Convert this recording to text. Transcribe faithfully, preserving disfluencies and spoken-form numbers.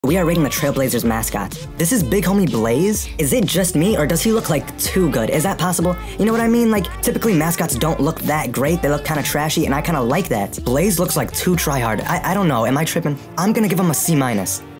We are rating the Trailblazers mascot. This is Big Homie Blaze? Is it just me, or does he look like too good? Is that possible? You know what I mean? Like, typically mascots don't look that great. They look kind of trashy, and I kind of like that. Blaze looks like too tryhard. I, I don't know. Am I tripping? I'm gonna give him a C minus.